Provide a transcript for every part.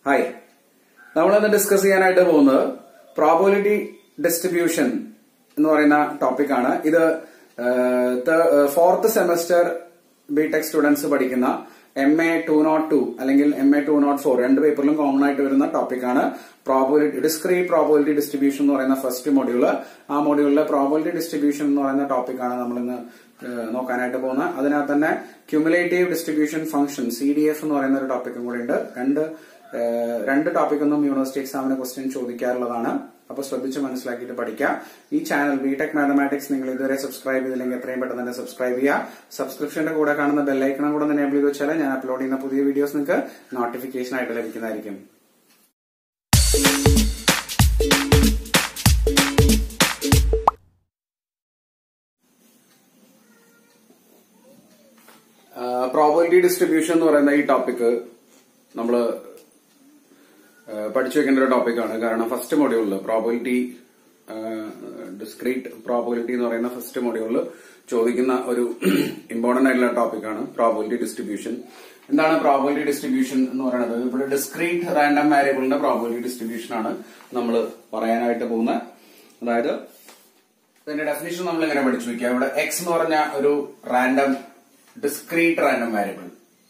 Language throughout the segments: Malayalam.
ഹായ്, നമ്മളിന്ന് ഡിസ്കസ് ചെയ്യാനായിട്ട് പോകുന്നത് പ്രോബബിലിറ്റി ഡിസ്ട്രിബ്യൂഷൻ എന്ന് പറയുന്ന ടോപ്പിക്കാണ്. ഇത് ഫോർത്ത് സെമസ്റ്റർ ബിടെക് സ്റ്റുഡൻസ് പഠിക്കുന്ന MA 202 അല്ലെങ്കിൽ MA 204 രണ്ട് പേപ്പറിലും കോമൺ ആയിട്ട് വരുന്ന ടോപ്പിക്കാണ് ഡിസ്ക്രീറ്റ് പ്രോബബിലിറ്റി ഡിസ്ട്രിബ്യൂഷൻ എന്ന് പറയുന്ന ഫസ്റ്റ് മൊഡ്യൂള്. ആ മൊഡ്യൂളിലെ പ്രോബബിലിറ്റി ഡിസ്ട്രിബ്യൂഷൻ എന്ന് പറയുന്ന ടോപ്പിക്കാണ് നമ്മളിന്ന് നോക്കാനായിട്ട് പോകുന്നത്. അതിനകത്ത് തന്നെ ക്യുമുലേറ്റീവ് ഡിസ്ട്രിബ്യൂഷൻ ഫംഗ്ഷൻ CDF എന്ന് പറയുന്ന ഒരു ടോപ്പിക്കും കൂടി ഉണ്ട്. രണ്ട് ടോപ്പിക്കൊന്നും യൂണിവേഴ്സിറ്റി എക്സാമിന് ക്വസ്റ്റ്യൻ ചോദിക്കാറുള്ളതാണ്. അപ്പൊ ശ്രദ്ധിച്ച് മനസ്സിലാക്കിയിട്ട് പഠിക്കാം. ഈ ചാനൽ ബിടെക് മാത്തമാറ്റിക്സ് നിങ്ങൾ ഇതുവരെ സബ്സ്ക്രൈബ് ചെയ്തില്ലെങ്കിൽ എത്രയും പെട്ടെന്ന് തന്നെ സബ്സ്ക്രൈബ് ചെയ്യുക. സബ്സ്ക്രിപ്ഷന്റെ കൂടെ കാണുന്ന ബെല്ലൈക്കണം കൂടെ എനേബിൾ ചെയ്ത് വെച്ചാൽ ഞാൻ അപ്ലോഡ് ചെയ്യുന്ന പുതിയ വീഡിയോസ് നിങ്ങൾക്ക് നോട്ടിഫിക്കേഷൻ ആയിട്ട് ലഭിക്കുന്നതായിരിക്കും. പ്രോബബിലിറ്റി ഡിസ്ട്രിബ്യൂഷൻ എന്ന് പറയുന്ന ഈ ടോപ്പിക് നമ്മള് പഠിച്ചു വെക്കേണ്ട ഒരു ടോപ്പിക്കാണ്. കാരണം ഫസ്റ്റ് മൊഡ്യൂളിൽ പ്രോബബിലിറ്റി ഡിസ്ക്രീറ്റ് പ്രോബബിലിറ്റി എന്ന് പറയുന്ന ഫസ്റ്റ് മൊഡ്യൂളിൽ ചോദിക്കുന്ന ഒരു ഇമ്പോർട്ടന്റ് ആയിട്ടുള്ള ടോപ്പിക്കാണ് പ്രോബബിലിറ്റി ഡിസ്ട്രിബ്യൂഷൻ. എന്താണ് പ്രോബബിലിറ്റി ഡിസ്ട്രിബ്യൂഷൻ എന്ന് പറയുന്നത്? ഇവിടെ ഡിസ്ക്രീറ്റ് റാൻഡം വാരിയബിളിന്റെ പ്രോബബിലിറ്റി ഡിസ്ട്രിബ്യൂഷൻ ആണ് നമ്മൾ പറയാനായിട്ട് പോകുന്നത്. അതായത് ഇതിന്റെ ഡെഫിനിഷൻ നമ്മൾ എങ്ങനെ പഠിച്ചു വെക്കുക. ഇവിടെ X എന്ന് പറഞ്ഞ ഒരു random discrete random variable,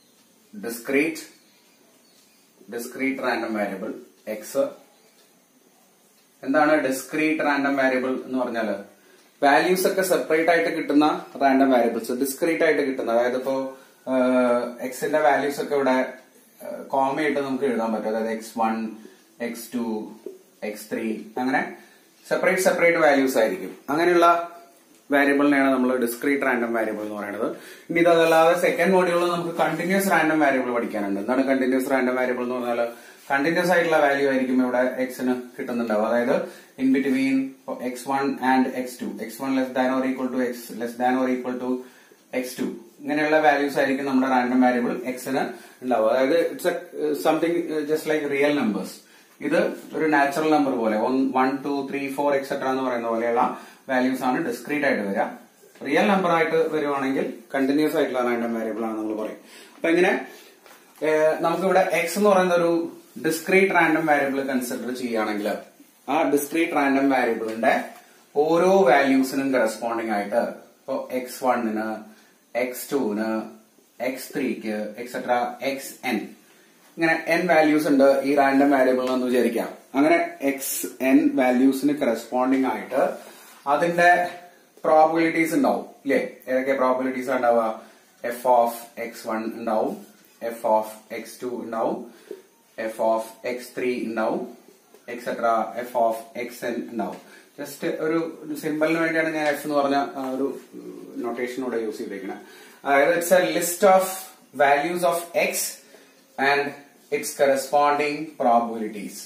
discrete random variable X. എന്താണ് ഡിസ്ക്രീറ്റ് റാൻഡം വാരിയബിൾ എന്ന് പറഞ്ഞാല് വാല്യൂസ് ഒക്കെ സെപ്പറേറ്റ് ആയിട്ട് കിട്ടുന്ന റാൻഡം വാരിയബിൾസ്, ഡിസ്ക്രീറ്റ് ആയിട്ട് കിട്ടുന്ന. അതായത് ഇപ്പോ എക്സിന്റെ വാല്യൂസ് ഒക്കെ ഇവിടെ കോമയായിട്ട് നമുക്ക് എഴുതാൻ പറ്റും. അതായത് X1, X2, X3 അങ്ങനെ സെപ്പറേറ്റ് വാല്യൂസ് ആയിരിക്കും. അങ്ങനെയുള്ള വാരിയബിളിനെയാണ് നമ്മൾ ഡിസ്ക്രീറ്റ് റാൻഡം വാരിയബിൾ എന്ന് പറയുന്നത്. ഇനി ഇതല്ലാതെ സെക്കൻഡ് മോഡ്യൂളിൽ നമുക്ക് കണ്ടിന്യൂസ് റാൻഡം വാരിയബിൾ പഠിക്കാനുണ്ട്. എന്താണ് കണ്ടിന്യൂസ് റാൻഡം വാരിയബിൾ എന്ന് പറഞ്ഞാൽ കണ്ടിന്യൂസ് ആയിട്ടുള്ള വാല്യൂ ആയിരിക്കും ഇവിടെ എക്സിന് കിട്ടുന്നുണ്ടാവും. അതായത് in between X1 and X2, X1 less than or equal to X less than or equal to X2 ഇങ്ങനെയുള്ള വാല്യൂസ് ആയിരിക്കും നമ്മുടെ റാൻഡം വാരിയബിൾ എക്സിന് ഉണ്ടാവും. അതായത് it's something just like real numbers. ഇത് ഒരു നാച്ചുറൽ നമ്പർ പോലെ 1, 2, 3, 4 എക്സെട്ര എന്ന് പറയുന്ന പോലെയുള്ള വാല്യൂസ് ആണ് ഡിസ്ക്രീറ്റ് ആയിട്ട് വരിക. റിയൽ നമ്പർ ആയിട്ട് വരുവാണെങ്കിൽ കണ്ടിന്യൂസ് ആയിട്ടുള്ള റാൻഡം വാരിയബിൾ ആണ് നമ്മൾ പറയും. അപ്പൊ ഇങ്ങനെ നമുക്കിവിടെ X എന്ന് പറയുന്ന ഒരു ഡിസ്ക്രീറ്റ് റാൻഡം വാരിയബിൾ കൺസിഡർ ചെയ്യുകയാണെങ്കിൽ ആ ഡിസ്ക്രീറ്റ് റാൻഡം വാരിയബിളിന്റെ ഓരോ വാല്യൂസിനും കറസ്പോണ്ടിങ് ആയിട്ട് ഇപ്പൊ X1ന്, X2ന്, X3ക്ക് എക്സെട്ര XN ഇങ്ങനെ N വാല്യൂസ് ഉണ്ട് ഈ റാൻഡം വാരിയബിൾ എന്ന് വിചാരിക്കാം. അങ്ങനെ XN വാല്യൂസിന് കറസ്പോണ്ടിങ് ആയിട്ട് അതിന്റെ പ്രോബബിലിറ്റീസ് ഉണ്ടാവും. ഇല്ലേ? ഏതൊക്കെ പ്രോബബിലിറ്റീസ് ഉണ്ടാവുക? F ഓഫ് X1 ഉണ്ടാവും, F ഓഫ് X2 ഉണ്ടാവും, F ഓഫ് X3 ഉണ്ടാവും, എക്സെട്ര F ഓഫ് XN ഉണ്ടാവും. ജസ്റ്റ് ഒരു സിമ്പിളിന് വേണ്ടിയാണ് ഞാൻ F എന്ന് പറഞ്ഞ ഒരു നൊട്ടേഷനോടെ യൂസ് ചെയ്തിരിക്കുന്നത്. അതായത് it's a list of values of X and it's corresponding probabilities.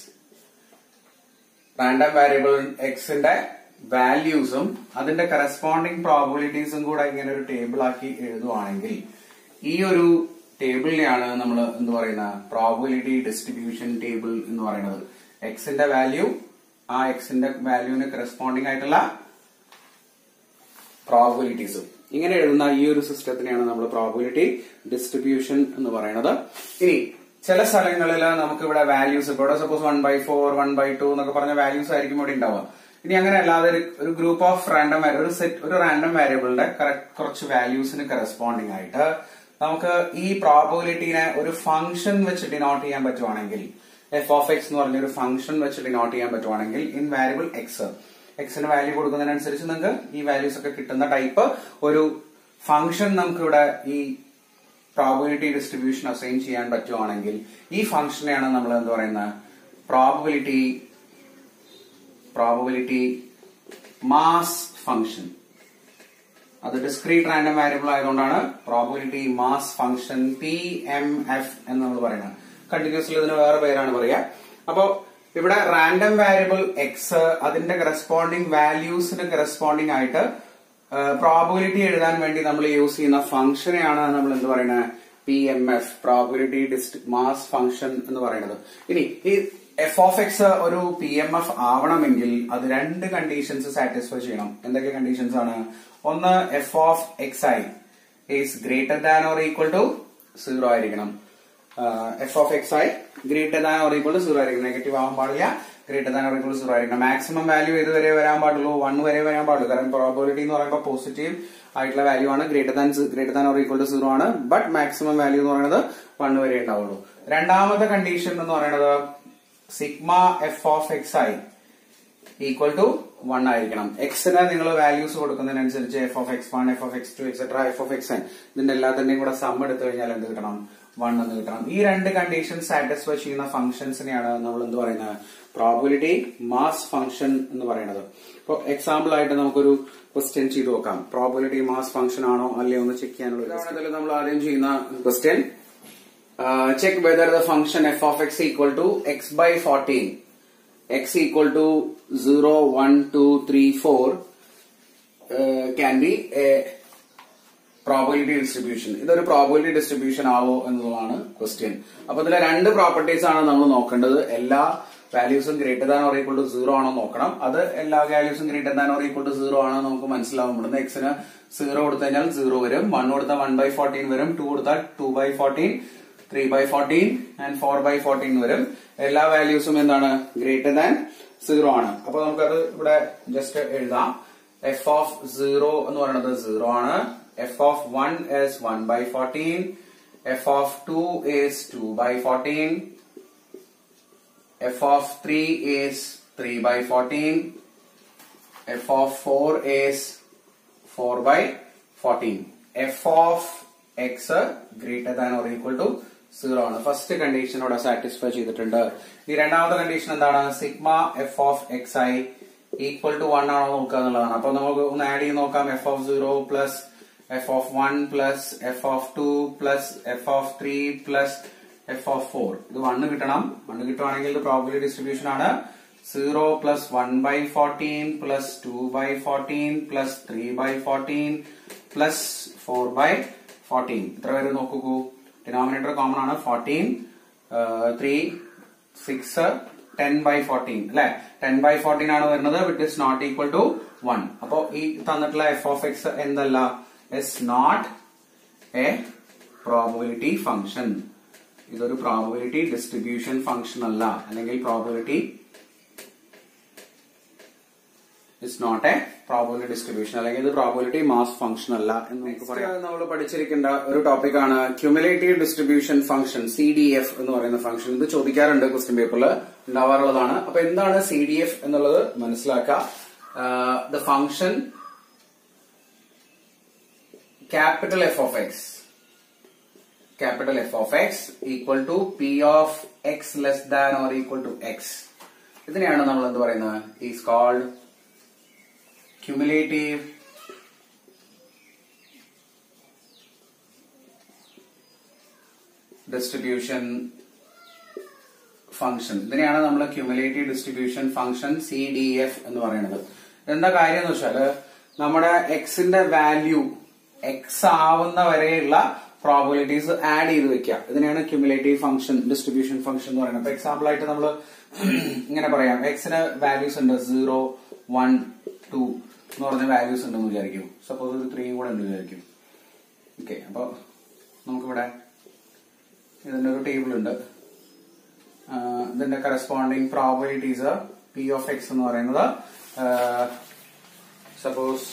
Random variable Xന്റെ വാല്യൂസും അതിന്റെ കറസ്പോണ്ടിങ് പ്രോബബിലിറ്റീസും കൂടെ ഇങ്ങനെ ഒരു ടേബിൾ ആക്കി എഴുതുവാണെങ്കിൽ ഈ ഒരു ടേബിളിനെയാണ് നമ്മൾ എന്ത് പറയുന്ന പ്രോബബിലിറ്റി ഡിസ്ട്രിബ്യൂഷൻ ടേബിൾ എന്ന് പറയുന്നത്. എക്സിന്റെ വാല്യൂ, ആ എക്സിന്റെ വാല്യൂവിന് കറസ്പോണ്ടിങ് ആയിട്ടുള്ള പ്രോബബിലിറ്റീസും ഇങ്ങനെ എഴുതുന്ന ഈ ഒരു സിസ്റ്റത്തിനെയാണ് നമ്മൾ പ്രോബബിലിറ്റി ഡിസ്ട്രിബ്യൂഷൻ എന്ന് പറയുന്നത്. ഇനി ചില സ്ഥലങ്ങളിൽ നമുക്ക് ഇവിടെ വാല്യൂസ് ഇപ്പോൾ സപ്പോസ് 1/4, 1/2 എന്നൊക്കെ പറഞ്ഞ വാല്യൂസ് ആയിരിക്കും ഇവിടെ ഉണ്ടാവുക. ഇനി അങ്ങനെ അല്ലാതെ ഒരു ഗ്രൂപ്പ് ഓഫ് റാൻഡം ഒരു റാൻഡം വാരിയബിളിന്റെ കുറച്ച് വാല്യൂസിന് കറസ്പോണ്ടിങ് ആയിട്ട് നമുക്ക് ഈ പ്രോബബിലിറ്റിനെ ഒരു ഫംഗ്ഷൻ വെച്ച് ഡിനോട്ട് ചെയ്യാൻ പറ്റുവാണെങ്കിൽ, F ഓഫ് X എന്ന് പറഞ്ഞ ഒരു ഫംഗ്ഷൻ വെച്ച് ഡിനോട്ട് ചെയ്യാൻ പറ്റുവാണെങ്കിൽ ഇൻ വാരിയബിൾ എക്സിന് വാല്യൂ കൊടുക്കുന്നതിനനുസരിച്ച് നിങ്ങൾക്ക് ഈ വാല്യൂസ് ഒക്കെ കിട്ടുന്ന ടൈപ്പ് ഒരു ഫംഗ്ഷൻ നമുക്ക് ഇവിടെ ഈ പ്രോബബിലിറ്റി ഡിസ്ട്രിബ്യൂഷൻ അസൈൻ ചെയ്യാൻ പറ്റുവാണെങ്കിൽ ഈ ഫംഗ്ഷനെയാണ് നമ്മൾ എന്ത് പറയുന്നത് പ്രോബബിലിറ്റി മാസ് ഫംഗ്ഷൻ. അത് ഡിസ്ക്രീറ്റ് റാൻഡം വാരിയബിൾ ആയതുകൊണ്ടാണ് പ്രോബബിലിറ്റി മാസ് ഫംഗ്ഷൻ PMF എന്ന് നമ്മൾ പറയുന്നത്. കണ്ടിന്യൂസ്ലി ഇതിന് വേറെ പേരാണ് പറയുക. അപ്പോ ഇവിടെ റാൻഡം വാരിയബിൾ X അതിന്റെ കറസ്പോണ്ടിങ് വാല്യൂസിന് കറസ്പോണ്ടിങ് ആയിട്ട് പ്രോബബിലിറ്റി എഴുതാൻ വേണ്ടി നമ്മൾ യൂസ് ചെയ്യുന്ന ഫംഗ്ഷനെയാണ് നമ്മൾ എന്ത് പറയുന്നത് PMF, പ്രോബബിലിറ്റി മാസ് ഫംഗ്ഷൻ എന്ന് പറയുന്നത്. ഇനി ഈ F ഓഫ് X ഒരു PMF ആവണമെങ്കിൽ അത് രണ്ട് കണ്ടീഷൻസ് സാറ്റിസ്ഫൈ ചെയ്യണം. എന്തൊക്കെ കണ്ടീഷൻസ് ആണ്? ഒന്ന്, F of Xi is greater than or equal to 0 ആയിരിക്കണം. F of X I greater than or equal to 0 ആയിരിക്കണം. നെഗറ്റീവ് ആവാൻ പാടില്ല, greater than or equal to 0 ആയിരിക്കണം. മാക്സിമം വാല്യൂ ഏത് വരെ വരാൻ പാടുള്ളൂ? 1 വരെ വരാൻ പാടുള്ളൂ. കാരണം പ്രോബബിലിറ്റി എന്ന് പറയുമ്പോൾ പോസിറ്റീവ് ആയിട്ടുള്ള വാല്യൂ ആണ്, greater than or equal to 0 ആണ്. ബട്ട് മാക്സിമം വാല്യൂ എന്ന് പറയുന്നത് 1 വരെ ഉണ്ടാവുള്ളൂ. രണ്ടാമത്തെ കണ്ടീഷൻ എന്ന് പറയുന്നത് sigma F of X I equal to 1 ആയിരിക്കണം. എക്സിന് നിങ്ങൾ വാല്യൂസ് കൊടുക്കുന്നതിനനുസരിച്ച് F of X 1, F of X 2 etcetera F of X N ഇതിന്റെ എല്ലാത്തിന്റെയും കൂടെ സം എടുത്തു കഴിഞ്ഞാൽ എന്ത് കിട്ടണം? 1 എന്ന് കിട്ടണം. ഈ രണ്ട് കണ്ടീഷൻ സാറ്റിസ്ഫൈ ചെയ്യുന്ന ഫംഗ്ഷൻസിനെയാണ് നമ്മൾ എന്ത് പറയുന്നത്? പ്രോബബിലിറ്റി മാസ് ഫംഗ്ഷൻ എന്ന് പറയുന്നത്. ഇപ്പൊ എക്സാമ്പിൾ ആയിട്ട് നമുക്കൊരു ക്വസ്റ്റ്യൻ ചെയ്ത് നോക്കാം. പ്രോബബിലിറ്റി മാസ് ഫംഗ്ഷൻ ആണോ അല്ലയോ എന്ന് ചെക്ക് ചെയ്യാനുള്ള നമ്മൾ ആദ്യം ചെയ്യുന്ന question, check whether the function F of X equal to X by 14 x equal to 0, 1, 2, 3, 4 can be a probability distribution. ഇതൊരു പ്രോബബിലിറ്റി ഡിസ്ട്രിബ്യൂഷൻ ആവോ എന്നതാണ് ക്വസ്റ്റ്യൻ. അപ്പൊ ഇതിലെ രണ്ട് പ്രോപ്പർട്ടീസ് ആണ് നമ്മൾ നോക്കേണ്ടത്. എല്ലാ വാല്യൂസും greater than or equal to 0 ആണോ നോക്കണം. അത് എല്ലാ വാല്യൂസും greater than or equal to 0 ആണോ നമുക്ക് മനസ്സിലാവും. ഇവിടുന്ന് എക്സിന് 0 കൊടുത്തു കഴിഞ്ഞാൽ 0 വരും, 1 കൊടുത്താൽ 1/14 വരും, 2 കൊടുത്താൽ 2/14, 3/14 ആൻഡ് 4/14 വരും. എല്ലാ വാല്യൂസും എന്താണ്? ഗ്രേറ്റർ ദാൻ 0 ആണ്. അപ്പൊ നമുക്കത് ഇവിടെ ജസ്റ്റ് എഴുതാം. എഫ് ഓഫ് 0 എന്ന് പറയുന്നത് 0 ആണ്. F of 1 is 1/14, F of 2 is 2/14, F of 3 is 3/14, F of 4 is 4/14. F of X greater than or equal to 0 ആണ്. ഫസ്റ്റ് കണ്ടീഷൻ ഇവിടെ സാറ്റിസ്ഫൈ ചെയ്തിട്ടുണ്ട്. ഈ രണ്ടാമത്തെ കണ്ടീഷൻ എന്താണ്? Sigma F of X I equal to 1 ആണോ നോക്കുക എന്നുള്ളതാണ്. അപ്പൊ നമുക്ക് ഒന്ന് ആഡ് ചെയ്ത് നോക്കാം. F of 0 plus F of 1 plus F of 2 plus F of 3 plus F of 4. ഇത് 1 കിട്ടണം. 1 കിട്ടുവാണെങ്കിൽ ഇത് പ്രോബബിലിറ്റി ഡിസ്ട്രിബ്യൂഷൻ ആണ്. 0 പ്ലസ് 1/14 പ്ലസ് 2/14 പ്ലസ് 3/14 പ്ലസ് 4/14. ഇത്ര പേര് നോക്കൂ. ഡിനോമിനേറ്റർ കോമൺ ആണ്. 14, 3, 6, 10/14 അല്ലെ? 10/14 ആണ് വരുന്നത്. Which is not equal to 1. അപ്പോ ഈ തന്നിട്ടുള്ള എഫ് ഓഫ് എക്സ് എന്തല്ല? Is not a probability function. ഇതൊരു പ്രോബബിലിറ്റി ഡിസ്ട്രിബ്യൂഷൻ ഫംഗ്ഷൻ അല്ല, അല്ലെങ്കിൽ probability is not a probability distribution, അല്ലെങ്കിൽ ഇത് പ്രോബബിലിറ്റി മാസ് ഫംഗ്ഷൻ അല്ല എന്ന് നമുക്ക് പറയാം. നമ്മൾ പഠിച്ചിരിക്കേണ്ട ഒരു ടോപ്പിക് ആണ് ക്യുമുലേറ്റീവ് ഡിസ്ട്രിബ്യൂഷൻ ഫംഗ്ഷൻ, CDF എന്ന് പറയുന്ന ഫംഗ്ഷൻ. ഇത് ചോദിക്കാറുണ്ട് ക്വസ്റ്റ്യൻ പേപ്പറിൽ, ഉണ്ടാവാറുള്ളതാണ്. അപ്പൊ എന്താണ് CDF എന്നുള്ളത് മനസ്സിലാക്കുക. The function capital F of X equal to P of X less than or equal to X. ഇതിനെയാണ് നമ്മൾ എന്ത് പറയുന്നത്? Is called cumulative distribution function. ഇതിനെയാണ് നമ്മൾ ക്യുമുലേറ്റീവ് ഡിസ്ട്രിബ്യൂഷൻ ഫംഗ്ഷൻ CDF എന്ന് പറയുന്നത്. എന്താ കാര്യം എന്ന് വെച്ചാൽ നമ്മുടെ എക്സിന്റെ വാല്യൂ എക്സ് ആവുന്ന വരെയുള്ള പ്രോബബിലിറ്റീസ് ആഡ് ചെയ്ത് വെക്കുക. ഇതിനെയാണ് ക്യുമുലേറ്റീവ് ഫംഗ്ഷൻ ഡിസ്ട്രിബ്യൂഷൻ ഫംഗ്ഷൻ എന്ന് പറയുന്നത്. ഇപ്പൊ എക്സാമ്പിൾ ആയിട്ട് നമ്മൾ ഇങ്ങനെ പറയാം. എക്സിന് വാല്യൂസ് ഉണ്ട് 0, 1, 2 എന്ന് പറഞ്ഞ വാല്യൂസ് ഉണ്ടെന്ന് വിചാരിക്കും. സപ്പോസ് ഒരു 3 കൂടെ ഉണ്ട് വിചാരിക്കും. ഓക്കെ, അപ്പൊ നമുക്കിവിടെ ഇതിന്റെ ഒരു ടേബിൾ ഉണ്ട്. ഇതിന്റെ corresponding probabilities P of X എന്ന് പറയുന്നത് സപ്പോസ്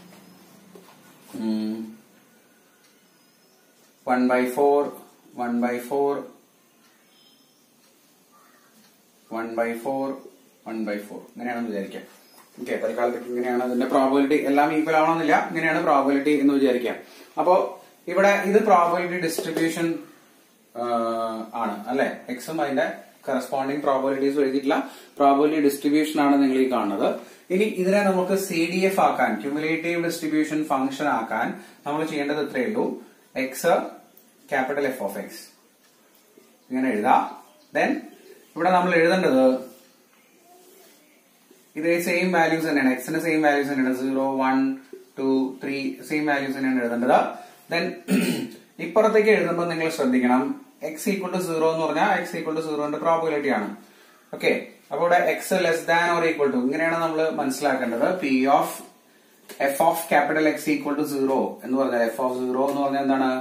1/4, 1/4, 1/4, 1/4 ഇങ്ങനെയാണെന്ന് വിചാരിക്കാം. ഓക്കെ, തൽക്കാലത്തേക്ക് ഇങ്ങനെയാണ് ഇതിന്റെ പ്രോബബിലിറ്റി. എല്ലാം ഈക്വൽ ആവണമെന്നില്ല, ഇങ്ങനെയാണ് പ്രോബബിലിറ്റി എന്ന് വിചാരിക്കാം. അപ്പോ ഇവിടെ ഇത് പ്രോബബിലിറ്റി ഡിസ്ട്രിബ്യൂഷൻ ആണ് അല്ലെ? എക്സും അതിന്റെ കറസ്പോണ്ടിങ് പ്രോബബിലിറ്റീസ് എഴുതിയിട്ടില്ല. പ്രോബബിലിറ്റി ഡിസ്ട്രിബ്യൂഷൻ ആണ് നിങ്ങൾ ഈ കാണുന്നത്. ഇനി ഇതിനെ നമുക്ക് CDF ആക്കാൻ, ക്യുമുലേറ്റീവ് ഡിസ്ട്രിബ്യൂഷൻ ഫംഗ്ഷൻ ആക്കാൻ നമ്മൾ ചെയ്യേണ്ടത് ഇത്രയേ ഉള്ളൂ. X capital F of X ഇങ്ങനെ എഴുതാം. ദെൻ ഇവിടെ നമ്മൾ എഴുതേണ്ടത് ഇതേ സെയിം വാല്യൂസ് തന്നെയാണ്. എക്സിന് സെയിം വാല്യൂസ് തന്നെയാണ്. 0, 1, 2, 3 സെയിം വാല്യൂസ് തന്നെയാണ് എഴുതേണ്ടത്. ദെൻ ഇപ്പുറത്തേക്ക് എഴുതുമ്പോൾ നിങ്ങൾ ശ്രദ്ധിക്കണം, എക്സ് ഈക്വൽ ടു 0 എന്ന് പറഞ്ഞാൽ എക്സ് ഈക്വൽ ടു 0ന്റെ പ്രോബബിലിറ്റി ആണ്. ഓക്കെ, അപ്പൊ ഇവിടെ X less than or equal to ഇങ്ങനെയാണ് നമ്മൾ മനസ്സിലാക്കേണ്ടത്. P of F of capital X equal to 0 എന്ന് പറഞ്ഞാൽ എഫ് ഓഫ് 0 എന്ന് പറഞ്ഞാൽ എന്താണ്?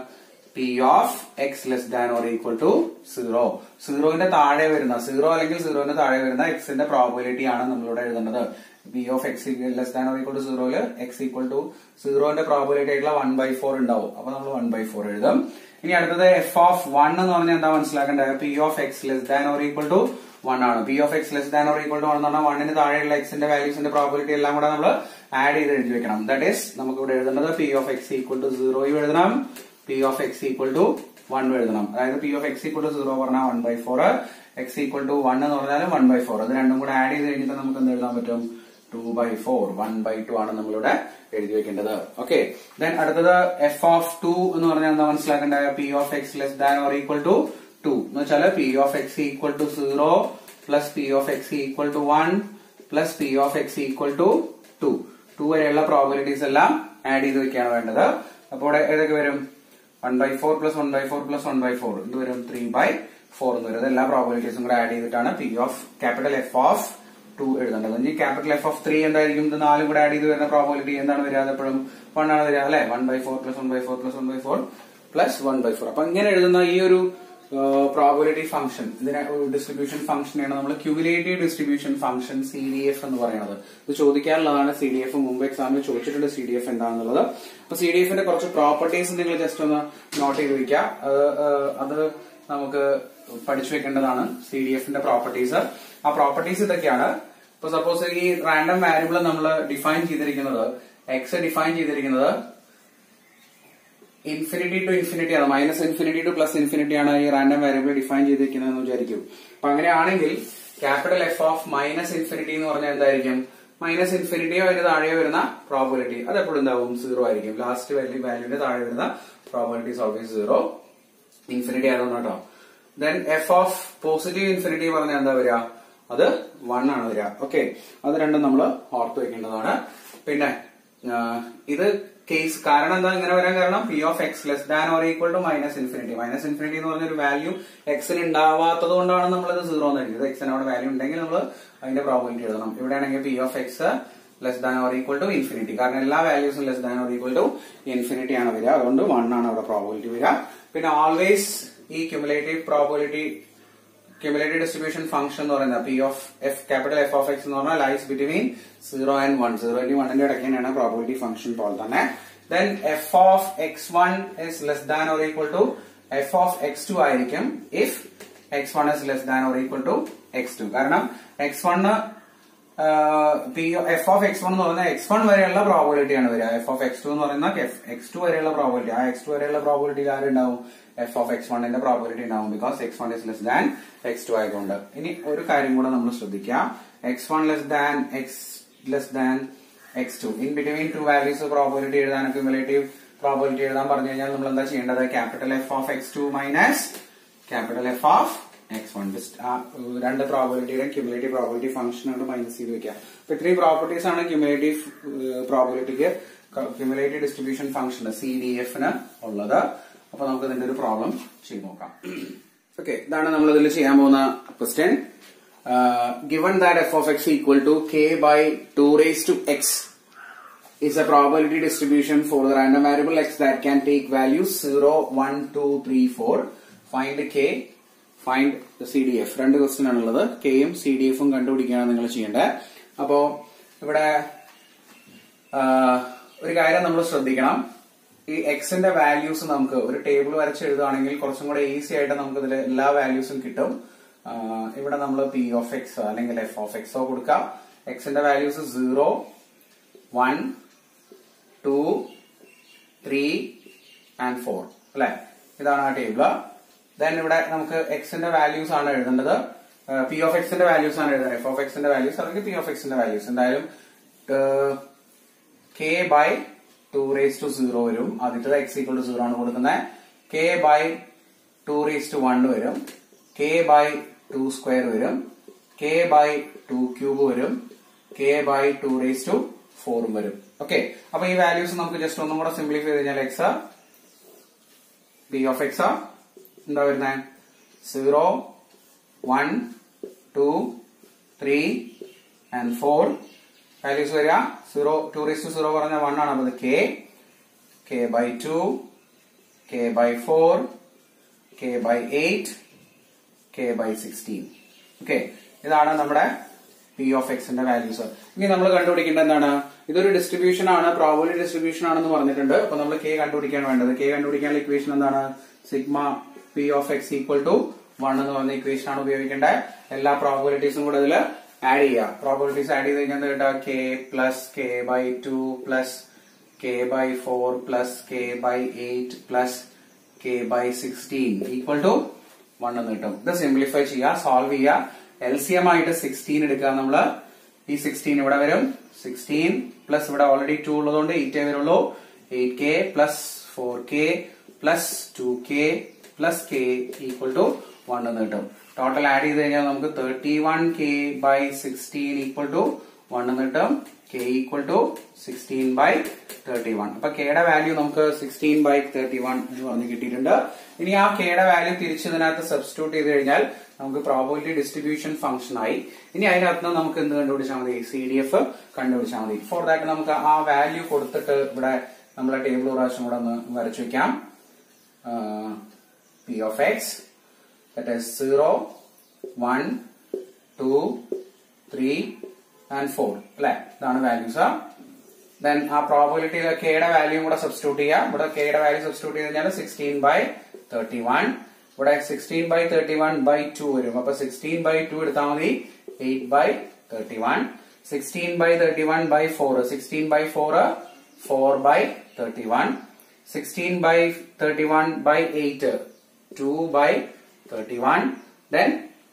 P of x less than or equal to 0. 0 ന്റെ താഴെ വരുന്ന 0 അല്ലെങ്കിൽ 0 ന്റെ താഴെ വരുന്ന x ന്റെ പ്രോബബിലിറ്റി ആണ് നമ്മളിവിടെ എഴുതേണ്ടത്. P of x less than or equal to 0 ല് x equal to 0 ന്റെ പ്രോബബിലിറ്റി ആയിട്ടുള്ള 1/4 ഉണ്ടാവും. അപ്പൊ നമ്മൾ 1/4 എഴുതും. ഇനി അടുത്തത് f of 1 എന്ന് പറഞ്ഞാൽ എന്താ മനസ്സിലാക്കേണ്ടത്? P of x less than or equal to 1 ആണ്. P of x less than or equal to 1 എന്ന് പറഞ്ഞാൽ 1 ന് താഴെയുള്ള x ന്റെ വാല്യൂസിന്റെ പ്രോബബിലിറ്റി എല്ലാം കൂടെ നമ്മൾ ആഡ് ചെയ്ത് എഴുതി വെക്കണം. ദാറ്റ് ഈസ് നമുക്ക് ഇവിടെ എഴുതേണ്ടത് P of x equal to 0 എഴുതണം, P of x equal to 1 എഴുതണം. അതായത് P of x equal to 0 പറഞ്ഞാൽ 1/4, x equal to 1 എന്ന് പറഞ്ഞാൽ 1/4. അത് രണ്ടും കൂടെ ആഡ് ചെയ്ത് കഴിഞ്ഞിട്ട് നമുക്ക് എന്ത് എഴുതാൻ പറ്റും? 2/4, 1/2 ആണ് നമ്മളിവിടെ എഴുതി വെക്കേണ്ടത്. ഓക്കെ, ദെൻ അടുത്തത് f of 2 എന്ന് പറഞ്ഞാൽ എന്താ മനസ്സിലാക്കേണ്ടത്? P of x less than or equal to 2 എന്ന് വെച്ചാൽ P of x equal to 0 plus P of x equal to 1 plus P of x equal to 2. 2 വരെയുള്ള പ്രോബബിലിറ്റീസ് എല്ലാം ആഡ് ചെയ്ത് വെക്കുകയാണ് വേണ്ടത്. അപ്പോൾ ഏതൊക്കെ വരും? 1/4 plus 1/4 plus 1/4 ഇത് വരും 3/4 എന്ന് വരും. എല്ലാ പ്രോബബിലിറ്റീസും കൂടെ ആഡ് ചെയ്തിട്ടാണ് P of capital F of 2 എഴുതേണ്ടത്. ഇനി ക്യാപിറ്റൽ F of 3 എന്തായിരിക്കും? ഇത് 4 കൂടെ ആഡ് ചെയ്ത് വരുന്ന പ്രോബബിലിറ്റി എന്താണ് വരിക? എപ്പോഴും 1 ആണ് വരിക അല്ലെ? 1/4 plus 1/4 plus 1/4 plus 1/4. അപ്പൊ ഇങ്ങനെ എഴുതുന്ന ഈ ഒരു പ്രോബബിലിറ്റി ഫംഗ്ഷൻ, ഇതിനെ ഡിസ്ട്രിബ്യൂഷൻ ഫംഗ്ഷനെയാണ് നമ്മൾ ക്യുമുലേറ്റീവ് ഡിസ്ട്രിബ്യൂഷൻ ഫംഗ്ഷൻ CDF എന്ന് പറയുന്നത്. ഇത് ചോദിക്കാറുള്ളതാണ്. CDF മുമ്പ് എക്സാമിൽ ചോദിച്ചിട്ടുണ്ട് CDF എന്താണെന്നുള്ളത്. അപ്പൊ CDF ന്റെ കുറച്ച് പ്രോപ്പർട്ടീസ് നിങ്ങൾ ജസ്റ്റ് ഒന്ന് നോട്ട് ചെയ്ത് വെക്കുക. അത് നമുക്ക് പഠിച്ചു വെക്കേണ്ടതാണ്. CDF ന്റെ പ്രോപ്പർട്ടീസ്, ആ പ്രോപ്പർട്ടീസ് ഇതൊക്കെയാണ്. ഇപ്പൊ സപ്പോസ് ഈ റാൻഡം വാരിയബിൾ നമ്മൾ ഡിഫൈൻ ചെയ്തിരിക്കുന്നത്, x ഡിഫൈൻ ചെയ്തിരിക്കുന്നത് ഇൻഫിനിറ്റി ടു ഇൻഫിനിറ്റി ആണ്, -∞ ടു +∞ ആണ് ഈ റാൻഡം വാരിയബിൾ ഡിഫൈൻ ചെയ്തിരിക്കുന്നത് എന്ന് വിചാരിക്കും. അപ്പൊ അങ്ങനെയാണെങ്കിൽ ക്യാപിറ്റൽ F ഓഫ് -∞ എന്ന് പറഞ്ഞാൽ എന്തായിരിക്കും? -∞ അതിന് താഴെ വരുന്ന പ്രോബബിലിറ്റി അത് എപ്പോഴും എന്താവും? 0 ആയിരിക്കും. ലാസ്റ്റ് വാല്യൂവിന്റെ താഴെ വരുന്ന പ്രോബബിലിറ്റി ഇസ് ഓൾവേസ് 0. ഇൻഫിനിറ്റി ആയതുകൊണ്ട് കേട്ടോ. Then F of positive infinity പറഞ്ഞാൽ എന്താ വരിക? അത് 1 ആണ് വരിക. ഓക്കെ, അത് രണ്ടും നമ്മൾ ഓർത്ത് വെക്കേണ്ടതാണ്. പിന്നെ ഇത് കേസ് കാരണം എന്താ ഇങ്ങനെ വരാൻ കാരണം? P of x less than or equal to -∞. -∞ എന്ന് പറഞ്ഞൊരു വാല്യൂ എക്സിന് ഉണ്ടാവാത്തത് കൊണ്ടാണ് നമ്മളത് 0 എന്ന് എഴുതിയത്. എക്സിന് അവിടെ വാല്യൂ ഉണ്ടെങ്കിൽ നമ്മൾ അതിന്റെ പ്രോബബിലിറ്റി എഴുതണം. ഇവിടെ ആണെങ്കിൽ P of x less than or equal to ∞. കാരണം എല്ലാ വാല്യൂസും less than or equal to ∞ ആണ് വരിക. അതുകൊണ്ട് 1 ആണ് അവിടെ പ്രോബബിലിറ്റി വരിക. പിന്നെ ഓൾവേസ് ഈ ക്യുമുലേറ്റീവ് ഡിസ്ട്രിബ്യൂഷൻ ഫംഗ്ഷൻ എന്ന് പറയുന്നത് P of F capital F of x എന്ന് പറഞ്ഞാൽ ലൈസ് ബിറ്റ്വീൻ 0 and 1. 0 and 1 ന്റെ ഇടയ്ക്ക് തന്നെയാണ് പ്രോബബിലിറ്റി ഫംഗ്ഷൻ പോലെ തന്നെ. Then F of x1 is less than or equal to F of x2 ആയിരിക്കും if x1 is less than or equal to x2. കാരണം x1 F of x1 എന്ന് പറഞ്ഞാൽ x1 വരെയുള്ള പ്രോബബിലിറ്റി ആണ് വരിക. F of x2 എന്ന് പറയുന്ന x2 വരെയുള്ള പ്രോബബിലിറ്റി, ആ x2 വരെയുള്ള പ്രോബബിലിറ്റി ആരുണ്ടാവും? F of x1 ന്റെ പ്രോബബിലിറ്റി ഉണ്ടാവും. Because x1 is less than x2 ആയതുകൊണ്ട്. ഇനി ഒരു കാര്യം കൂടെ നമ്മൾ ശ്രദ്ധിക്കാം. x1 less than x2 in between two values probability എഴുതാൻ, ക്യുമുലേറ്റീവ് പ്രോബബിലിറ്റി എഴുതാൻ പറഞ്ഞു കഴിഞ്ഞാൽ നമ്മൾ എന്താ ചെയ്യേണ്ടത്? ക്യാപിറ്റൽ F of x2 minus capital F of x1. രണ്ട് പ്രോബബിലിറ്റിയുടെയും ക്യുമുലേറ്റീവ് പ്രോബബിലിറ്റി ഫംഗ്ഷനോട് മൈനസ് ചെയ്ത് വെക്കുക. അപ്പൊ ഇത്രയും പ്രോപ്പർട്ടീസ് ആണ് ക്യുമുലേറ്റീവ് പ്രോബബിലിറ്റിക്ക്, ക്യുമുലേറ്റീവ് ഡിസ്ട്രിബ്യൂഷൻ ഫംഗ്ഷന് CDF ന് ഉള്ളത്. അപ്പൊ നമുക്ക് ഇതിന്റെ ഒരു പ്രോബ്ലം ചെയ്ത് നോക്കാം. ഓക്കെ, ഇതാണ് നമ്മൾ ഇതിൽ ചെയ്യാൻ പോകുന്ന question. Given that f of x equal to k by 2 raised to x is a probability distribution for the random variable x that can take values 0, 1, 2, 3, 4. Find k, find the CDF. രണ്ട് ക്വസ്റ്റ്യൻ ആണുള്ളത്. കെയും CDF ഉം കണ്ടുപിടിക്കുകയാണ് നിങ്ങൾ ചെയ്യേണ്ടത്. അപ്പോ ഇവിടെ ഒരു കാര്യം നമ്മൾ ശ്രദ്ധിക്കണം. ഈ എക്സിന്റെ വാല്യൂസ് നമുക്ക് ഒരു ടേബിൾ വരച്ച് എഴുതുകയാണെങ്കിൽ കുറച്ചും കൂടെ ഈസി ആയിട്ട് നമുക്ക് ഇതിൽ എല്ലാ വാല്യൂസും കിട്ടും. ഇവിടെ നമ്മൾ P of x അല്ലെങ്കിൽ F of x കൊടുക്കാം. എക്സിന്റെ വാല്യൂസ് 0, 1, 2, 3 and 4 അല്ലെ? ഇതാണ് ആ ടേബിള്. ദെൻ ഇവിടെ നമുക്ക് എക്സിന്റെ വാല്യൂസ് ആണ് എഴുതേണ്ടത്. P of x ന്റെ വാല്യൂസ് ആണ് എഴുതേണ്ടത്. F of x ന്റെ വാല്യൂസ് അല്ലെങ്കിൽ P of x ന്റെ വാല്യൂസ്. എന്തായാലും k by 2 raised to 0 വരും. ആദ്യത്തത് x equal to 0 ആണ് കൊടുക്കുന്നത്. k by 2 raised to 1 വരും. k by 2 square വരും. k by 2 cube വരും. k by 2 raised to 4 വരും. ഓക്കെ, അപ്പൊ ഈ വാല്യൂസ് നമുക്ക് ജസ്റ്റ് ഒന്നും കൂടെ സിംപ്ലിഫൈ ചെയ്ത് കഴിഞ്ഞാൽ x P of x എന്താ വരുന്നത്? 0, 1, 2, 3 and 4 വാല്യൂസ് വരിക. 2 raised to 0 പറഞ്ഞാൽ 1 ആണ്. അപ്പൊ k by 2, k by 4, k by 8, k by 16. Okay, ഇതാണ് നമ്മുടെ p of x ന്റെ വാല്യൂസ്. ഇനി നമ്മൾ കണ്ടുപിടിക്കേണ്ടത് എന്താണ്? ഇതൊരു ഡിസ്ട്രിബ്യൂഷൻ ആണ്, പ്രോബബിലിറ്റി ഡിസ്ട്രിബ്യൂഷൻ ആണെന്ന് പറഞ്ഞിട്ടുണ്ട്. അപ്പൊ നമ്മൾ k കണ്ടുപിടിക്കാൻ വേണ്ടത്, k കണ്ടുപിടിക്കാനുള്ള ഇക്വേഷൻ എന്താണ്? Sigma p of x equal to 1 എന്ന് പറഞ്ഞ ഇക്വേഷൻ ആണ് ഉപയോഗിക്കേണ്ടത്. എല്ലാ പ്രോബബിലിറ്റീസും കൂടെ ഇതിൽ ആഡ് ചെയ്യാം. പ്രോബബിലിറ്റീസ് ആഡ് ചെയ്ത് കഴിഞ്ഞാൽ കേട്ടോ k plus k by 2 plus k by 4 plus k by 8 plus k by 16 equal to 1 എന്ന് കിട്ടും. ഇത് സിംപ്ലിഫൈ ചെയ്യുക, സോൾവ് ചെയ്യുക. LCM ആയിട്ട് 16 എടുക്കുക. നമ്മള് ഈ 16 ഇവിടെ വരും. 16 പ്ലസ് ഇവിടെ ഓൾറെഡി 2 ഉള്ളതുകൊണ്ട് 8 വരുള്ളൂ. 8k plus 4k plus 2k plus k equal to 1 എന്ന് കിട്ടും. ടോട്ടൽ ആഡ് ചെയ്ത് കഴിഞ്ഞാൽ നമുക്ക് 31k by 16 ഈക്വൽ ടു 1 എന്ന് കിട്ടും. k equal to 16 by 31. അപ്പൊ k യുടെ വാല്യൂ നമുക്ക് 16 by 31 എന്ന് പറഞ്ഞ് കിട്ടിയിട്ടുണ്ട്. ഇനി ആ k യുടെ വാല്യൂ തിരിച്ചതിനകത്ത് സബ്സ്റ്റിറ്റ്യൂട്ട് ചെയ്ത് കഴിഞ്ഞാൽ നമുക്ക് പ്രോബബിലിറ്റി ഡിസ്ട്രിബ്യൂഷൻ ഫംഗ്ഷൻ ആയി. ഇനി അതിനകത്ത് നമുക്ക് എന്ത് കണ്ടുപിടിച്ചാൽ മതി? CDF കണ്ടുപിടിച്ചാൽ മതി. ഫോർ ദാറ്റ് നമുക്ക് ആ വാല്യൂ കൊടുത്തിട്ട് ഇവിടെ നമ്മളെ ടേബിൾ പ്രാവശ്യം കൂടെ ഒന്ന് വരച്ചു വെക്കാം. p of x that is 0, 1, 2, 3 and 4 അല്ലെ, ഇതാണ് വാല്യൂസ്. ദെൻ ആ പ്രോബബിലിറ്റി k യുടെ വാല്യൂ കൂടെ സബ്സ്റ്റിറ്റ്യൂട്ട് ചെയ്യാം. ഇവിടെ k യുടെ വാല്യൂ സബ്സ്റ്റിറ്റ്യൂട്ട് ചെയ്ത് കഴിഞ്ഞാൽ 16 by 31. ഇവിടെ 16 by 31 by 2 വരും. അപ്പൊ 16 by 2 എടുത്താൽ മതി. 8 by 31. 16 by 31 by 4. 16 by 4, 4 by 31. 16 by 31 by 8, 2 by 31. Then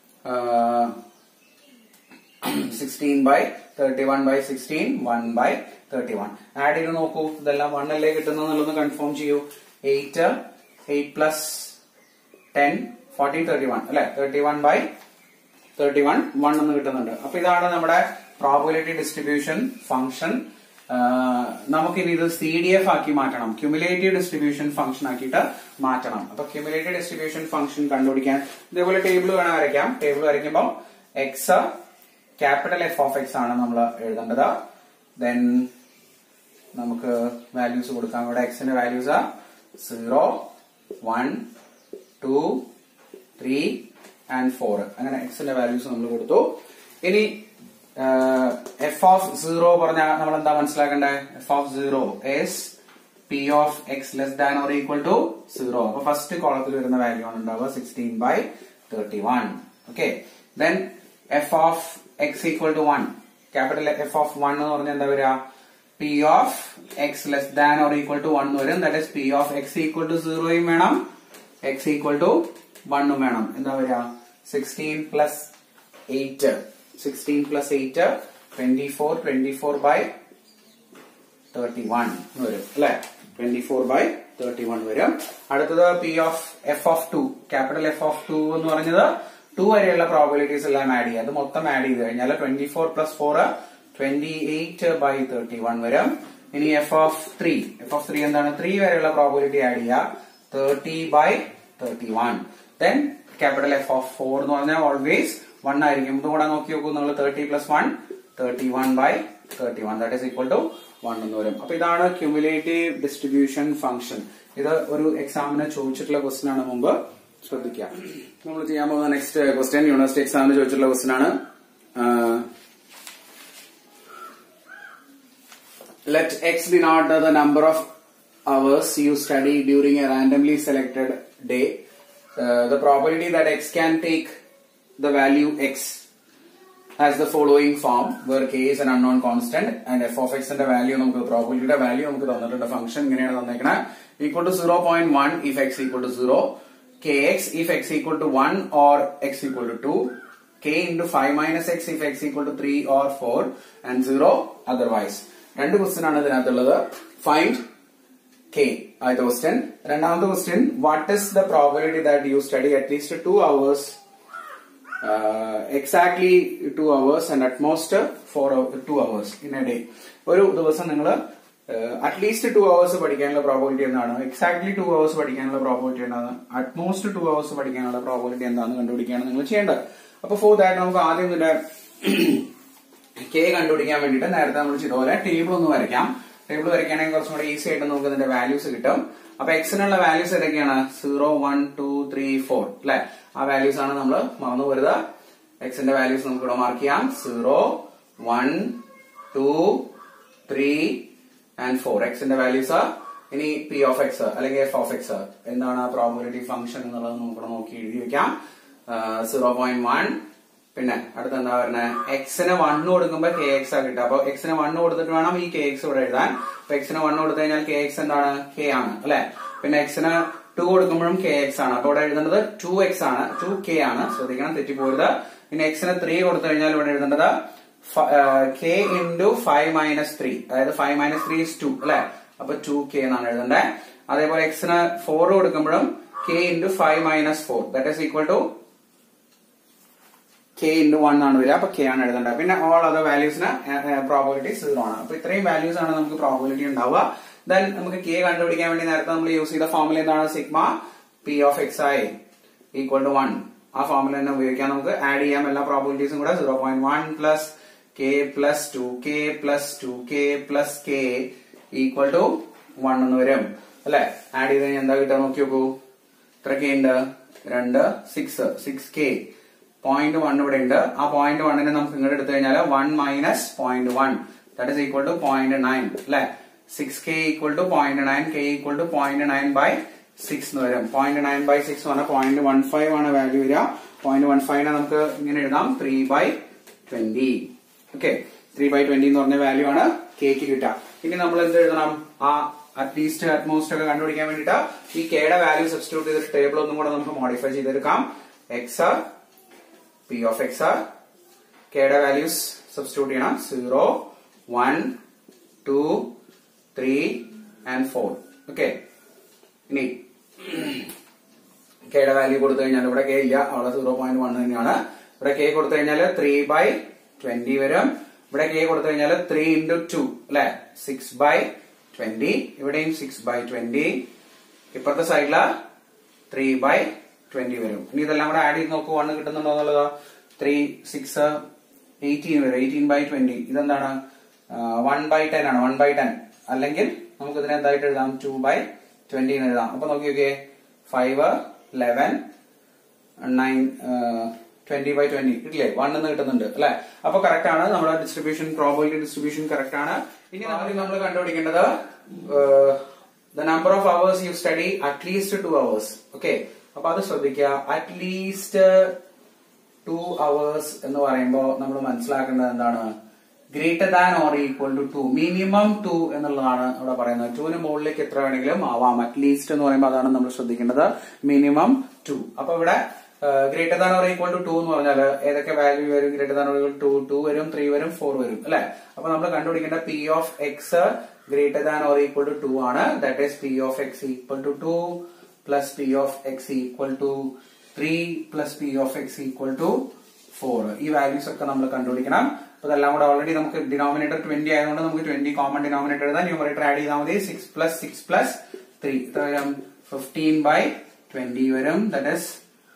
16 by 31 by 16, 1 by 31. Add ചെയ്ത് നോക്കൂ, ഇതെല്ലാം 1 അല്ലേ കിട്ടുന്നതെന്നുള്ളത് കൺഫേം ചെയ്യൂ. 8 plus 10, 14, 31 അല്ലെ, 31 by 31, 1 എന്ന് കിട്ടുന്നുണ്ട്. അപ്പൊ ഇതാണ് നമ്മുടെ പ്രോബബിലിറ്റി ഡിസ്ട്രിബ്യൂഷൻ ഫംഗ്ഷൻ. നമുക്കിനി ഇത് CDF ആക്കി മാറ്റണം, ക്യുമുലേറ്റീവ് ഡിസ്ട്രിബ്യൂഷൻ ഫംഗ്ഷൻ ആക്കിയിട്ട് മാറ്റണം. അപ്പൊ ക്യുമുലേറ്റീവ് ഡിസ്ട്രിബ്യൂഷൻ ഫംഗ്ഷൻ കണ്ടുപിടിക്കാൻ ഇതേപോലെ ടേബിൾ വേണം വരയ്ക്കാം. ടേബിൾ വരയ്ക്കുമ്പോൾ x capital F of x ആണ് നമ്മൾ എഴുതേണ്ടത്. ദെൻ നമുക്ക് വാല്യൂസ് കൊടുക്കാം. ഇവിടെ എക്സിന്റെ വാല്യൂസ് 0, 1, 2, 3 and 4. അങ്ങനെ എക്സിന്റെ വാല്യൂസ് നമ്മൾ കൊടുത്തു. ഇനി f of 0 പറഞ്ഞാൽ നമ്മൾ എന്താ മനസ്സിലാക്കേണ്ടത്? f of 0 is p of x less than or equal to 0. അപ്പൊ ഫസ്റ്റ് കോളത്തിൽ വരുന്ന വാല്യൂ ആണ് ഉണ്ടാവുക 16 by 31. Okay, then f of x equal to 1. Capital F of 1 എന്ന് പറഞ്ഞാൽ എന്താ വരിക? p of x less than or equal to 1 വരും. That is p of x equal to 0 വേണം, x equal to 1 വേണം. എന്താ വരിക? 16 plus 8. 16 plus 8, 24. 24 by 31 വരും അല്ലെ, 24 by 31 വരും. അടുത്തത് p of f of 2. Capital F of 2 എന്ന് പറഞ്ഞത് 2 വരെയുള്ള പ്രോബബിലിറ്റീസ് എല്ലാം ആഡ് ചെയ്യുക. അത് മൊത്തം ആഡ് ചെയ്ത് കഴിഞ്ഞാൽ 24 plus 4, 28 by 31 വരും. ഇനി f of 3. f of 3 എന്താണ്? 3 വരെയുള്ള പ്രോബബിലിറ്റി ആഡ് ചെയ്യുക, 30 by 31. Then capital F of 4 എന്ന് പറഞ്ഞാൽ ഓൾവേസ് 1 ആയിരിക്കും. ഇതും കൂടെ നോക്കി നോക്കൂ നിങ്ങൾ. 30 plus 1, 31 by 31. That is equal to 1 എന്ന് വരും. അപ്പൊ ഇതാണ് ക്യുമുലേറ്റീവ് ഡിസ്ട്രിബ്യൂഷൻ ഫംഗ്ഷൻ. ഇത് ഒരു എക്സാമിന് ചോദിച്ചിട്ടുള്ള ക്വസ്റ്റ്യൻ ആണ്, മുമ്പ് ശ്രദ്ധിക്കാം. നമ്മൾ ചെയ്യാൻ പോകുന്ന നെക്സ്റ്റ് ക്വസ്റ്റ്യൻ യൂണിവേഴ്സിറ്റി എക്സാമിന് ചോദിച്ചിട്ടുള്ള ക്വസ്റ്റ്യൻ ആണ്. Let x denote the number of hours you study during a randomly selected day. The probability that x can take the value x has the following form, where k is an unknown constant and f of x ന്റെ വാല്യൂ നമുക്ക് പ്രോബബിലിറ്റിയുടെ വാല്യൂ നമുക്ക് തന്നിട്ടുണ്ട്. ഫംഗ്ഷൻ ഇങ്ങനെയാണ് തന്നേക്കുന്നത്. Equal to 0.1 if x equal to 0, kx if x equal to 1 or x equal to 2, k into 5 minus x if x equal to 3 or 4 and 0 otherwise. രണ്ട് ക്വസ്റ്റ്യൻ ആണ് ഇതിനകത്തുള്ളത്. ഫൈൻഡ് k ആദ്യത്തെ ക്വസ്റ്റ്യൻ. രണ്ടാമത്തെ question, what is the probability that you study at least 2 hours, exactly 2 hours and at most 2 hours in a day. ഒരു ദിവസം നിങ്ങൾ അറ്റ്ലീസ്റ്റ് 2 hours പഠിക്കാനുള്ള പ്രോബബിലിറ്റി എന്താണ്, എക്സാക്ട്ലി 2 hours പഠിക്കാനുള്ള പ്രോബബിലിറ്റി എന്താണ്, അറ്റ്മോസ്റ്റ് 2 hours പഠിക്കാനുള്ള പ്രോബബിലിറ്റി എന്താണെന്ന് കണ്ടുപിടിക്കുകയാണ് നിങ്ങൾ ചെയ്യേണ്ടത്. അപ്പൊ ഫോർ ദാറ്റ് നമുക്ക് ആദ്യം ഇതിന്റെ k കണ്ടുപിടിക്കാൻ വേണ്ടിയിട്ട് നേരത്തെ നമ്മൾ ചെയ്തപോലെ ടേബിൾ ഒന്ന് വരയ്ക്കാം. ടേബിൾ വരയ്ക്കുകയാണെങ്കിൽ കുറച്ചും കൂടെ ഈസി ആയിട്ട് നമുക്ക് ഇതിന്റെ വാല്യൂസ് കിട്ടും. അപ്പൊ എക്സിനുള്ള വാല്യൂസ് ഏതൊക്കെയാണ്? 0, 1, 2, 3, 4 അല്ലെ? ആ വാല്യൂസ് ആണ് നമ്മൾ മറന്നു പോരുത്. എക്സിന്റെ വാല്യൂസ് നമുക്ക് ഇവിടെ മാർക്ക് ചെയ്യാം. 0, 1, 2, 3 and 4 എക്സിന്റെ വാല്യൂസ്. ഇനി പി ഓഫ് എക്സ് അല്ലെങ്കിൽ എഫ് ഓഫ് എക്സ് എന്താണ് പ്രോബബിലിറ്റി ഫംഗ്ഷൻ എന്നുള്ളത് നമുക്കിവിടെ നോക്കി എഴുതി വെക്കാം. 0.1. പിന്നെ അടുത്ത എന്താ പറയുന്നത്? എക്സിന് 1 കൊടുക്കുമ്പോൾ കെ എക്സ് ആ കിട്ടുക. അപ്പൊ എക്സിന് 1 കൊടുത്തിട്ട് വേണം ഈ കെ എക്സ് ഇവിടെ എഴുതാൻ. അപ്പൊ എക്സിന് 1 കൊടുത്തു കഴിഞ്ഞാൽ കെ എക്സ് എന്താണ്? കെ ആണ് അല്ലെ? പിന്നെ എക്സിന് 2 കൊടുക്കുമ്പോഴും കെ എക്സ് ആണ്. അപ്പൊ ഇവിടെ എഴുതേണ്ടത് 2x ആണ്, 2k ആണ്. ശ്രദ്ധിക്കണം, തെറ്റിപ്പോരുത്. പിന്നെ എക്സിന് 3 കൊടുത്തു കഴിഞ്ഞാൽ ഇവിടെ എഴുതേണ്ടത് k into 5 minus 3, അതായത് 5 minus 3 is 2 അല്ലെ? അപ്പൊ 2k എന്നാണ് എഴുതേണ്ടത്. അതേപോലെ എക്സിന് 4 കൊടുക്കുമ്പോഴും k into 5 minus 4 that is equal to k into 1 ആണ് വരിക. അപ്പൊ k ആണ് എഴുതേണ്ടത്. പിന്നെ ഓൾ അതർ വാല്യൂസിന് പ്രോബബിലിറ്റി 0 ആണ്. അപ്പൊ ഇത്രയും വാല്യൂസ് ആണ് നമുക്ക് പ്രോബബിലിറ്റി ഉണ്ടാവുക. ദെൻ നമുക്ക് k കണ്ടുപിടിക്കാൻ വേണ്ടി നേരത്തെ നമ്മൾ യൂസ് ചെയ്ത ഫോർമുല എന്താണ്? Sigma p of xi equal to 1. ആ ഫോർമുല തന്നെ ഉപയോഗിക്കാം. നമുക്ക് ആഡ് ചെയ്യാം എല്ലാ പ്രോബബിലിറ്റീസും കൂടെ. 0.1 plus k plus 2k plus 2k plus k equal to 1 എന്ന് വരും അല്ലെ? ആഡ് ചെയ്ത് കഴിഞ്ഞാൽ എന്താ കിട്ടുക നോക്കി നോക്കൂ. എത്ര k ഉണ്ട്? 2, 6k. 0.1 ഇവിടെ ഉണ്ട്. ആ 0.1നെ നമുക്ക് ഇങ്ങോട്ട് എടുത്തു കഴിഞ്ഞാൽ 1 minus 0.1 that is equal to 0.9 അല്ലെ? 6k equal to 0.9, k equal to 0.9 by 6 എന്ന് വരും. 0.9 by 6 പറഞ്ഞാൽ 0.15 ആണ് വാല്യൂ വരിക. 0.15നെ നമുക്ക് ഇങ്ങനെ എഴുതാം 3/20. ഓക്കെ, 3/20 എന്ന് പറഞ്ഞ വാല്യൂ ആണ് കേക്ക് കിട്ടുക. ഇനി നമ്മൾ എന്ത് എഴുതണം? ആ അറ്റ്ലീസ്റ്റ് അറ്റ്മോസ്റ്റ് ഒക്കെ കണ്ടുപിടിക്കാൻ വേണ്ടിട്ട് ഈ കെയുടെ വാല്യൂ സബ്സ്റ്റിറ്റ്യൂട്ട് ചെയ്തിട്ട് ടേബിൾ ഒന്നും കൂടെ നമുക്ക് മോഡിഫൈ ചെയ്തെടുക്കാം. എക്സ് പി ഓഫ് എക്സ് കെയുടെ വാല്യൂസ് സബ്സ്റ്റിറ്റ്യൂട്ട് ചെയ്യണം. 0, 1, 2, 3 and 4. ഓക്കെ, ഇനി കെയുടെ വാല്യൂ കൊടുത്തു കഴിഞ്ഞാൽ ഇവിടെ കെ ഇല്ല, അവിടെ 0.1 തന്നെയാണ്. ഇവിടെ കെ കൊടുത്തു കഴിഞ്ഞാൽ 3/20 വരും. ഇവിടെ കെ കൊടുത്തു കഴിഞ്ഞാൽ 3 into 2 അല്ലെ? 6/20. ഇവിടെയും 6/20. ഇപ്പുറത്തെ സൈഡില് 3/20 വരും. ഇനി ഇതെല്ലാം കൂടെ ആഡ് ചെയ്ത് നോക്കൂ 1 കിട്ടുന്നുണ്ടോ എന്നുള്ളത്. 3, 6, 18 വരും. 18/20 ഇതെന്താണ്? 1/10 ആണ്. 1/10 അല്ലെങ്കിൽ നമുക്ക് ഇതിനെ എന്തായിട്ട് എഴുതാം? 2/20 എന്ന് എഴുതാം. അപ്പൊ നോക്കി നോക്കിയേ 5, 11, 9, 20/20 കിട്ടില്ലേ? 1 എന്ന് കിട്ടുന്നുണ്ട് അല്ലെ? അപ്പൊ കറക്റ്റ് ആണ് നമ്മുടെ ഡിസ്ട്രിബ്യൂഷൻ, പ്രോബബിലിറ്റി ഡിസ്ട്രിബ്യൂഷൻ കറക്റ്റ് ആണ്. ഇനി നമ്മൾ കണ്ടുപിടിക്കേണ്ടത് the number of hours you study at least 2 hours. Okay, അപ്പൊ അത് ശ്രദ്ധിക്കുക. അറ്റ്ലീസ്റ്റ് 2 hours എന്ന് പറയുമ്പോൾ നമ്മൾ മനസ്സിലാക്കേണ്ടത് എന്താണ്? Greater than or equal to 2, minimum 2 എന്നുള്ളതാണ് ഇവിടെ പറയുന്നത്. 2ന് മുകളിലേക്ക് എത്ര വേണമെങ്കിലും ആവാം. അറ്റ്ലീസ്റ്റ് എന്ന് പറയുമ്പോൾ അതാണ് നമ്മൾ ശ്രദ്ധിക്കേണ്ടത്. മിനിമം 2. അപ്പൊ ഇവിടെ greater than or equal to 2 എന്ന് പറഞ്ഞാൽ ഏതൊക്കെ വാല്യൂ വരും? Greater than or equal to 2 വരും, 3 വരും, 4 വരും അല്ലെ? അപ്പൊ നമ്മൾ കണ്ടുപിടിക്കേണ്ട p of X greater than or equal to 2 ആണ്. That is p of X equal to 2 plus p of X equal to 3 plus p of X equal to 4. ഈ വാല്യൂസ് ഒക്കെ നമ്മൾ കണ്ടുപിടിക്കണം. അപ്പൊ ഇതെല്ലാം കൂടെ ഓൾറെഡി നമുക്ക് ഡിനോമിനേറ്റർ 20 ആയതുകൊണ്ട് നമുക്ക് 20 കോമൺ ഡിനോമിനേറ്റർ എഴുതാം. ന്യൂമറേറ്റർ ആഡ് ചെയ്താൽ മതി. 6 plus 6 plus 3 വരും. 15/20 വരും. ദാറ്റ് ഈസ്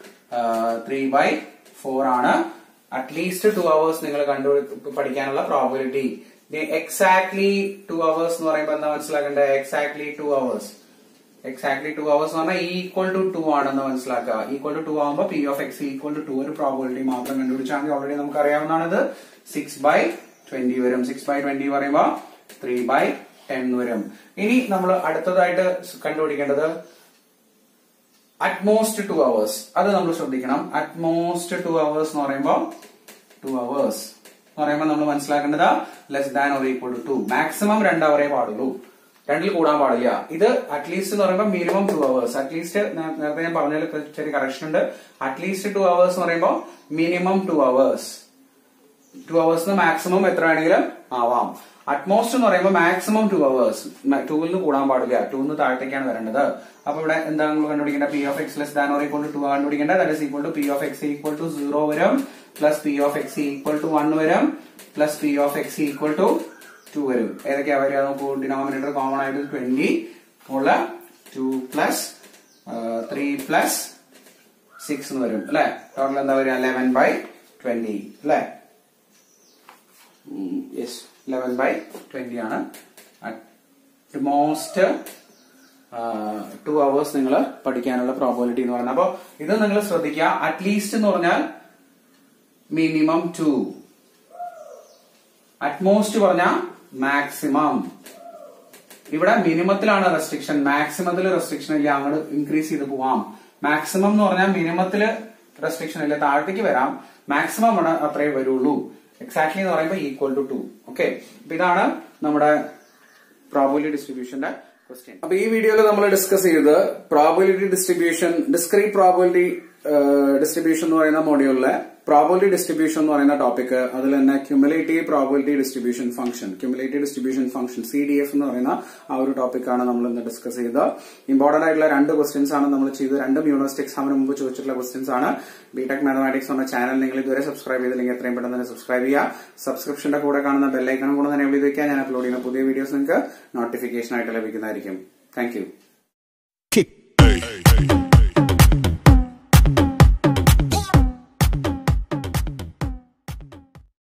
3/4 ആണ്. അറ്റ്ലീസ്റ്റ് 2 hours നിങ്ങൾ പഠിക്കാനുള്ള പ്രോബിലിറ്റി. എക്സാക്ട്ലി 2 hours എന്ന് പറയുമ്പോൾ എന്താ മനസ്സിലാക്കേണ്ടത്? Exactly 2 hours. എക്സാക്ട്ലി 2 hours എന്ന് പറഞ്ഞാൽ ഈക്വൽ ടു 2 ആണെന്ന് മനസ്സിലാക്കുക. ഈക്വൽ ടു 2 ആകുമ്പോൾ p of X equal to 2 ഒരു പ്രോബിലിറ്റി മാത്രം കണ്ടുപിടിച്ചാൽ ഓൾറെഡി നമുക്ക് അറിയാവുന്നതാണ്. ഇത് 6/20 വരും. 6/20 പറയുമ്പോൾ 3/10 വരും. ഇനി നമ്മൾ അടുത്തതായിട്ട് കണ്ടുപിടിക്കേണ്ടത് അറ്റ്മോസ്റ്റ് 2 hours. അത് നമ്മൾ ശ്രദ്ധിക്കണം. അറ്റ്മോസ്റ്റ് 2 hours എന്ന് പറയുമ്പോൾ 2 hours എന്ന് പറയുമ്പോൾ നമ്മൾ മനസ്സിലാക്കേണ്ടത് less than or equal to 2. Maximum 2 hour പാടുള്ളൂ, 2ൽ കൂടാൻ പാടില്ല. ഇത് അറ്റ്ലീസ്റ്റ് എന്ന് പറയുമ്പോൾ മിനിമം 2 hours. അറ്റ്ലീസ്റ്റ് നേരത്തെ ഞാൻ പറഞ്ഞതിൽ ചെറിയ കറക്ഷൻ ഉണ്ട്. അറ്റ്ലീസ്റ്റ് 2 hours എന്ന് പറയുമ്പോൾ മിനിമം 2 hours. 2 hours മാക്സിമം എത്ര വേണമെങ്കിലും ആവാം. അറ്റ്മോസ്റ്റ് എന്ന് പറയുമ്പോൾ മാക്സിമം 2 hours. 2ൽ കൂടാൻ പാടില്ല, 2ന്ന് താഴത്തേക്കാണ് വരേണ്ടത്. അപ്പൊ ഇവിടെ എന്താ നമ്മൾ കണ്ടുപിടിക്കേണ്ടത്? P of X less than or equal to 2 കണ്ടുപിടിക്കേണ്ടത്. That is equal to P of X equal to 0 വരും, plus p of X equal to 1 വരും, plus p of X equal to 2 വരും. ഏതൊക്കെയാ വരിക നോക്കൂ. ഡിനോമിനേറ്റർ കോമൺ ആയിട്ട് 20 ഉള്ള 2 പ്ലസ് 3 പ്ലസ് 6 എന്ന് വരും അല്ലെ? ടോട്ടൽ എന്താ വരിക? 11/20 അല്ലെ? യെസ്, 11/20 ആണ് മോസ്റ്റ് 2 hours നിങ്ങൾ പഠിക്കാനുള്ള പ്രോബിലിറ്റി എന്ന് പറയുന്നത്. അപ്പൊ ഇത് നിങ്ങൾ ശ്രദ്ധിക്കുക. അറ്റ്ലീസ്റ്റ് എന്ന് പറഞ്ഞാൽ മിനിമം 2, അറ്റ്മോസ്റ്റ് പറഞ്ഞാൽ മാക്സിമം. ഇവിടെ മിനിമത്തിലാണ് റെസ്ട്രിക്ഷൻ, മാക്സിമത്തിൽ റെസ്ട്രിക്ഷൻ ഇല്ല. അങ്ങോട്ട് ഇൻക്രീസ് ചെയ്ത് പോവാം. മാക്സിമം എന്ന് പറഞ്ഞാൽ മിനിമത്തില് റെസ്ട്രിക്ഷൻ ഇല്ല, താഴത്തേക്ക് വരാം. മാക്സിമം ആണ് അത്രേ വരുള്ളൂ. എക്സാക്ട്ലി എന്ന് പറയുമ്പോൾ ഈക്വൽ ടു 2. ഓക്കെ, അപ്പൊ ഇതാണ് നമ്മുടെ പ്രോബിലിറ്റി ഡിസ്ട്രിബ്യൂഷന്റെ ക്വസ്റ്റ്യൻ. അപ്പൊ ഈ വീഡിയോയിൽ നമ്മൾ ഡിസ്കസ് ചെയ്തത് probability distribution, discrete probability distribution എന്ന് പറയുന്ന മോഡ്യൂളിലെ പ്രോബിലിറ്റി ഡിസ്ട്രിബ്യൂഷൻ എന്ന് പറയുന്ന ടോപ്പിക്, അതിൽ തന്നെ cumulative probability distribution function, cumulative distribution function CDF എന്ന് പറയുന്ന ആ ഒരു ടോപ്പിക്കാണ് നമ്മൾ ഇന്ന് ഡിസ്കസ് ചെയ്തത്. ഇമ്പോർട്ടന്റ് ആയിട്ടുള്ള 2 ക്വസ്റ്റ്യൻസ് ആണ് നമ്മൾ ചെയ്തത്. 2 യൂണിവേഴ്സിറ്റി എക്സാമിന് മുമ്പ് ചോദിച്ചിട്ടുള്ള ക്വസ്റ്റ്യൻസ് ആണ്. ബിടെക് മാത്തമാറ്റിക്സ് എന്ന ചാനൽ നിങ്ങൾ ഇതുവരെ സബ്സ്ക്രൈബ് ചെയ്തില്ലെങ്കിൽ എത്രയും പെട്ടെന്ന് തന്നെ സബ്സ്ക്രൈബ് ചെയ്യുക. സബ്സ്ക്രിപ്ഷന്റെ കൂടെ കാണുന്ന ബെല്ലൈക്കണം കൂടെ തന്നെ എവിടെ വയ്ക്കുക. ഞാൻ അപ്ലോഡ് ചെയ്യുന്ന പുതിയ വീഡിയോസ് നിങ്ങൾക്ക് നോട്ടിഫിക്കേഷൻ ആയിട്ട് ലഭിക്കുന്നതായിരിക്കും. Thank U.